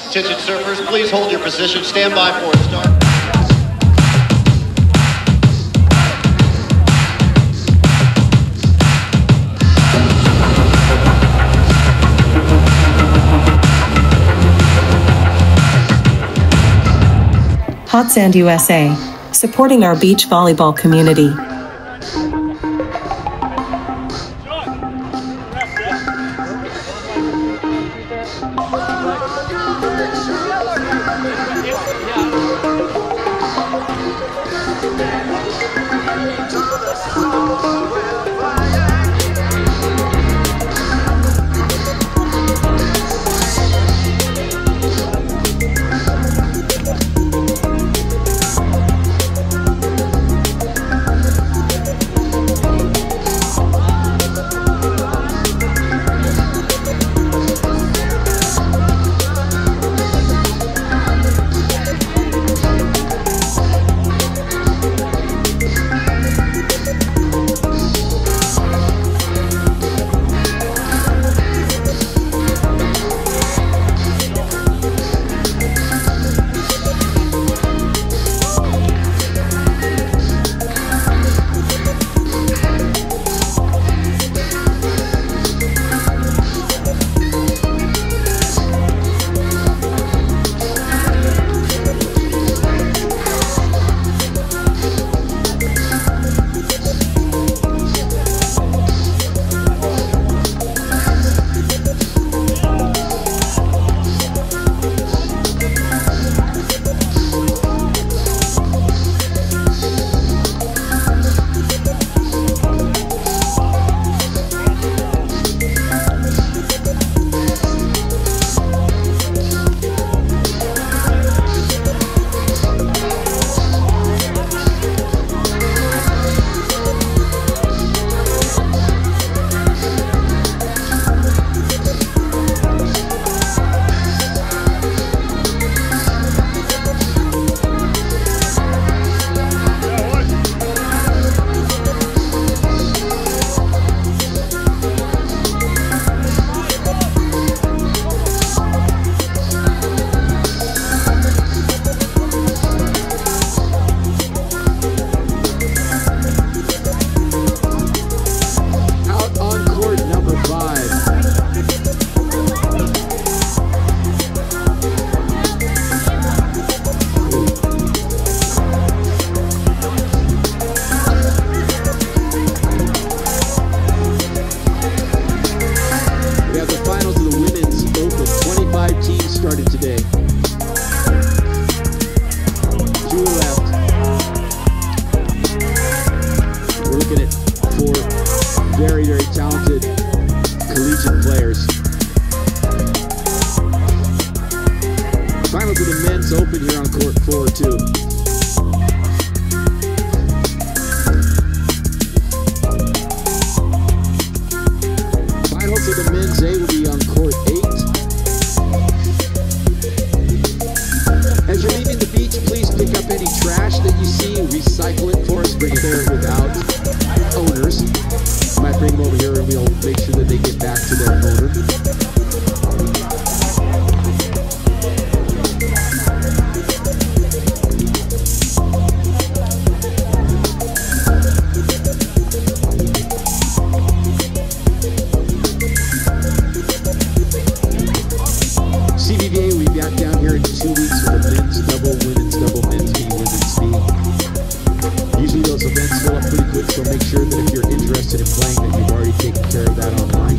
Attention surfers, please hold your position. Stand by for a start. Hot Sand USA, supporting our beach volleyball community. Open here on court 4-2. Finals of the men's A will be on court 8. As you're leaving the beach, please pick up any trash that you see, recycle it for us, bring it there without owners. You might bring them over here and we'll make sure that they get back to their owner. CBVA will be back down here in 2 weeks for the men's double, women's double, men's B, women's B. Usually those events fill up pretty quick, so make sure that if you're interested in playing that you've already taken care of that online.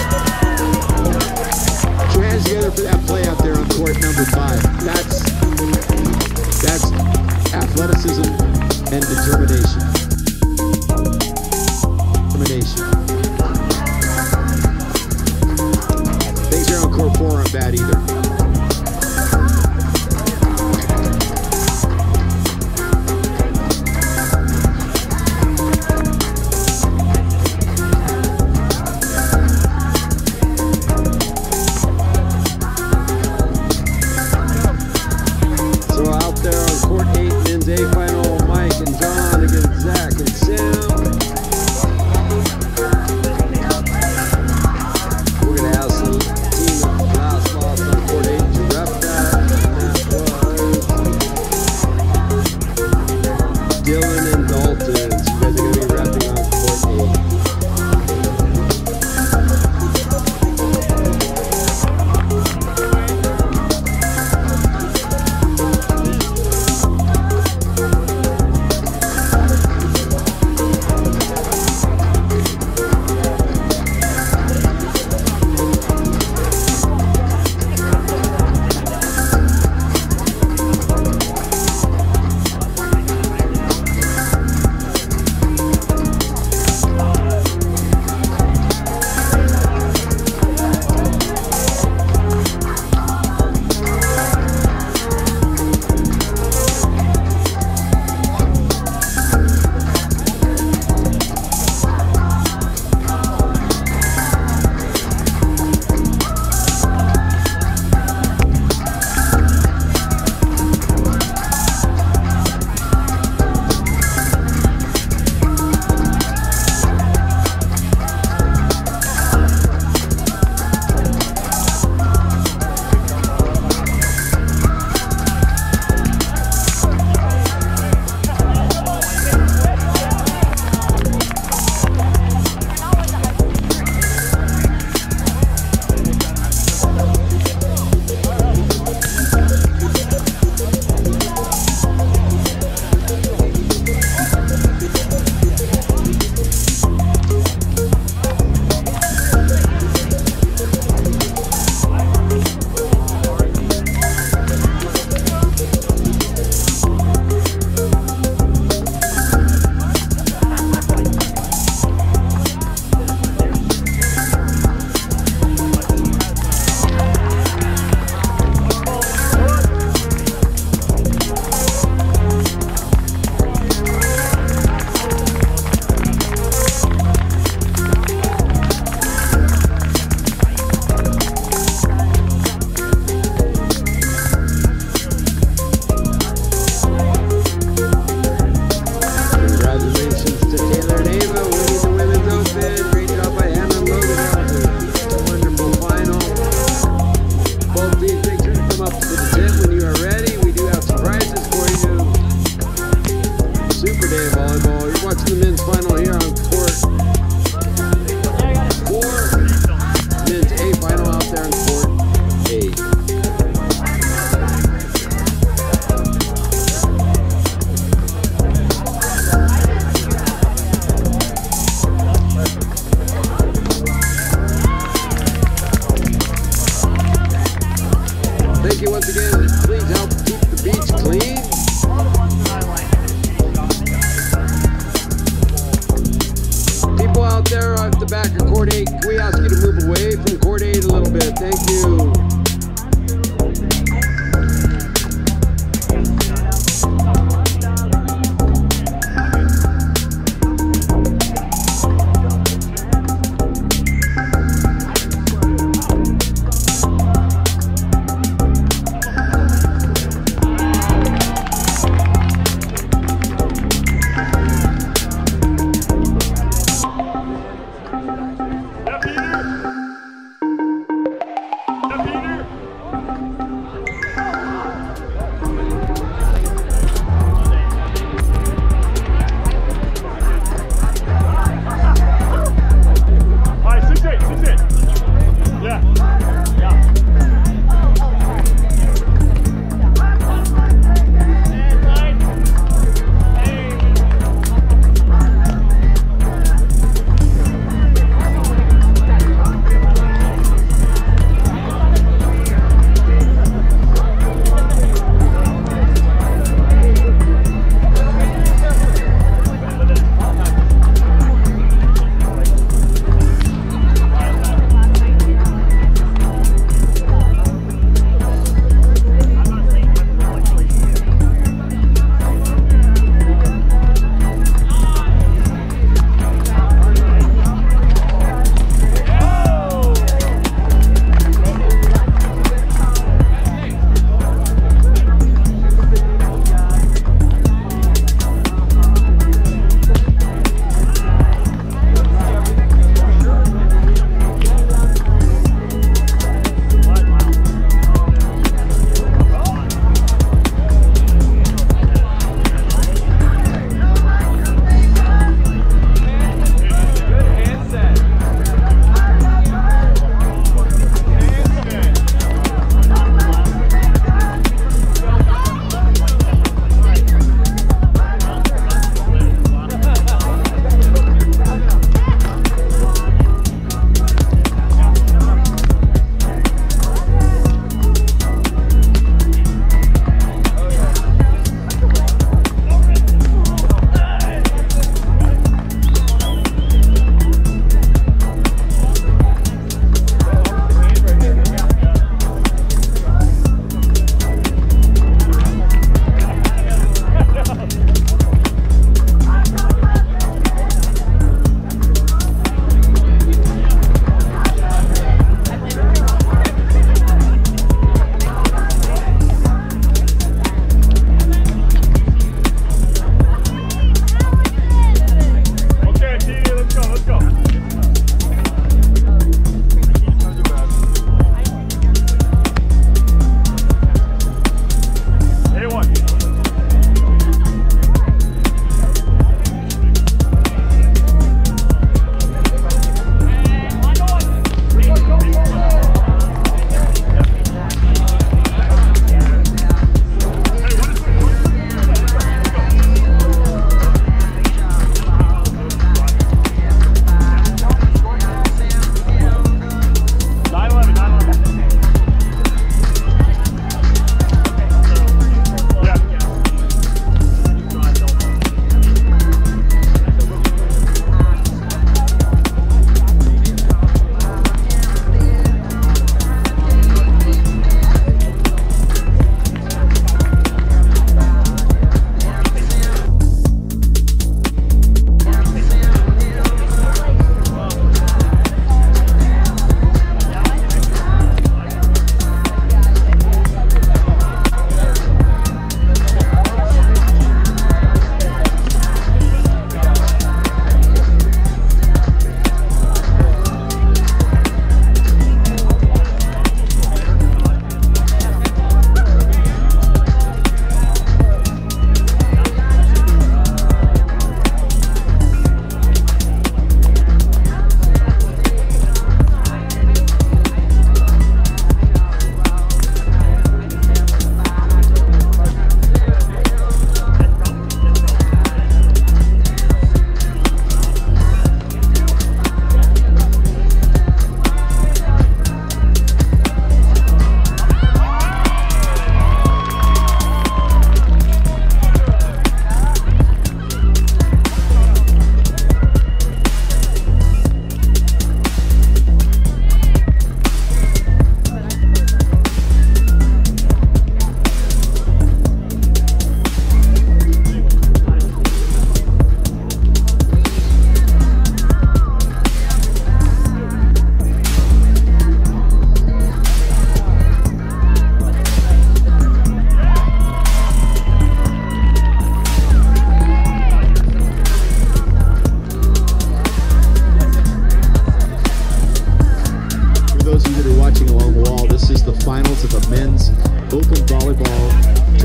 For that play out there on court number 5. That's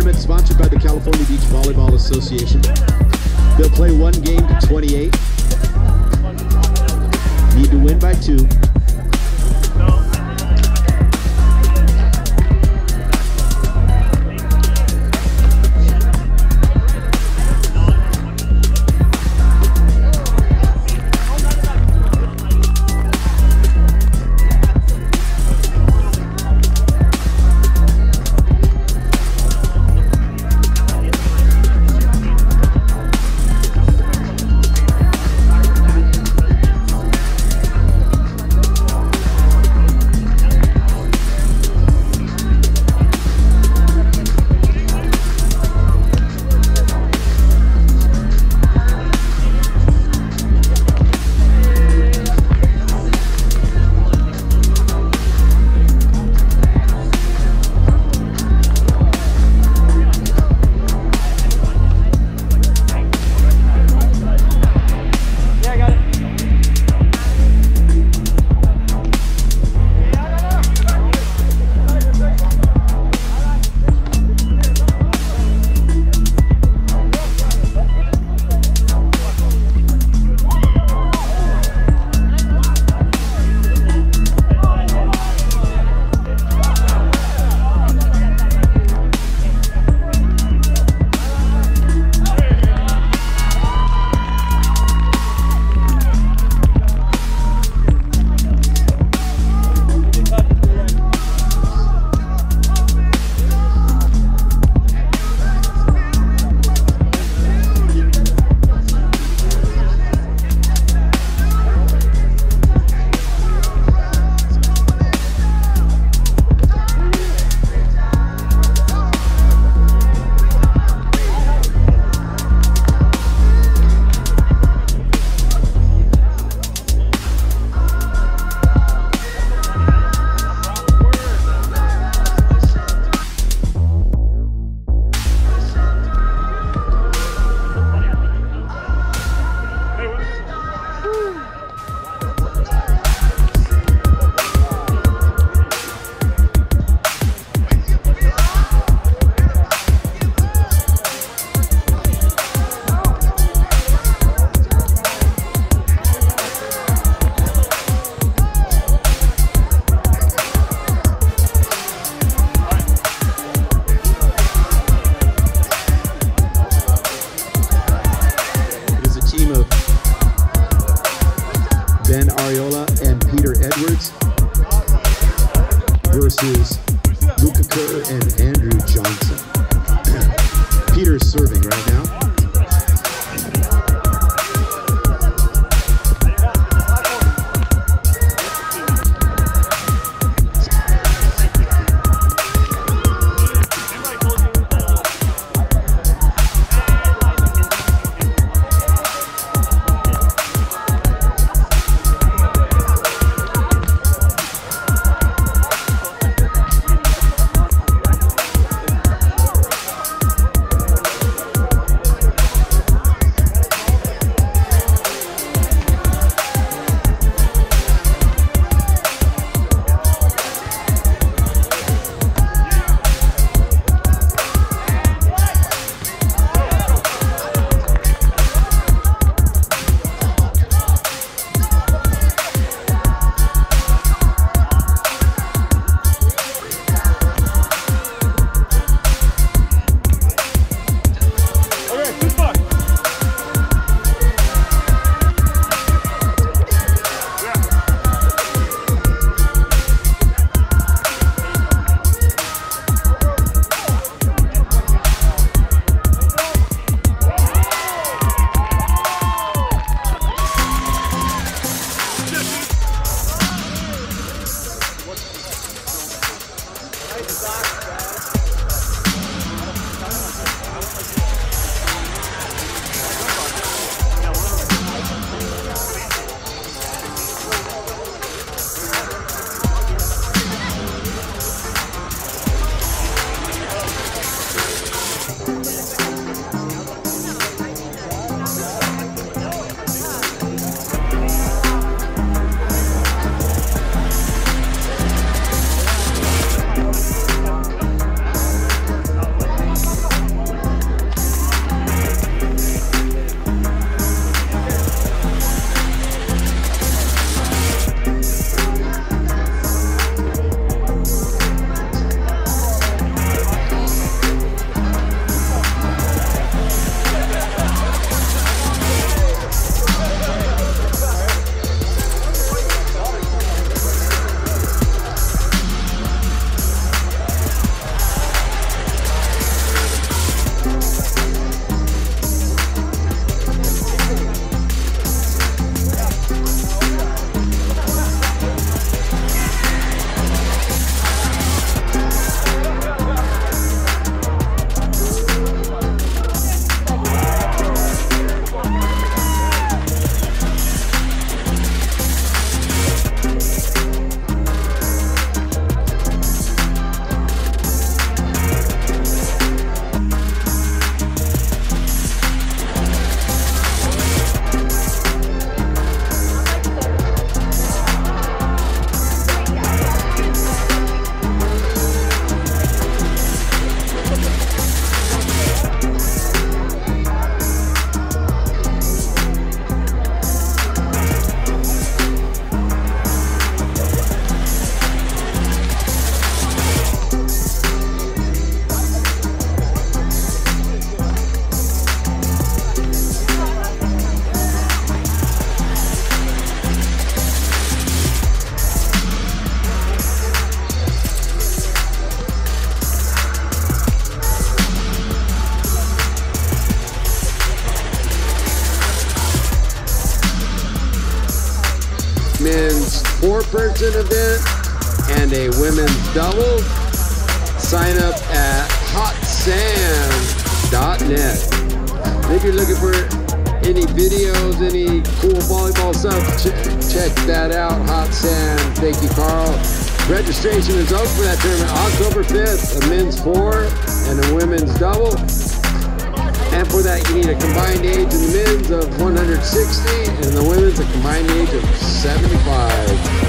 tournament sponsored by the California Beach Volleyball Association. They'll play 1 game to 28. Need to win by 2. Ben Ariola and Peter Edwards versus Luca Kerr and Andrew Johnson. Peter's serving right now. four-person event and a women's double. Sign up at hotsand.net. If you're looking for any videos, any cool volleyball stuff, check that out. Hot Sand. Thank you, Carl. Registration is open for that tournament October 5th, a men's 4 and a women's double. And for that, you need a combined age in the men's of 160 and in the women's a combined age of 75.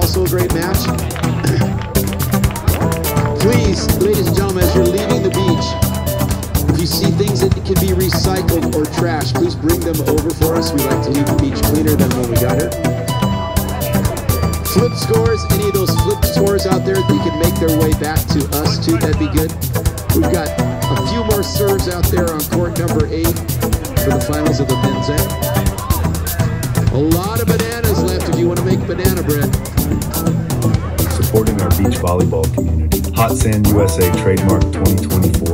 also a great match. Please, ladies and gentlemen, as you're leaving the beach, if you see things that can be recycled or trash, please bring them over for us. We like to leave the beach cleaner than when we got here. Flip scores, any of those flip scores out there, they can make their way back to us too, that'd be good. We've got a few more serves out there on court number 8 for the finals of the men's end. A lot of bananas left if you want to make banana bread. Supporting our beach volleyball community. Hot Sand USA trademark 2024.